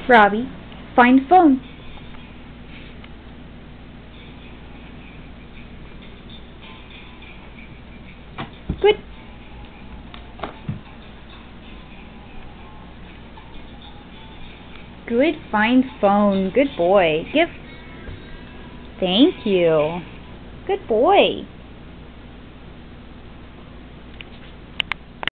Robbie, find phone. Good. Good, find phone. Good boy. Give. Thank you. Good boy.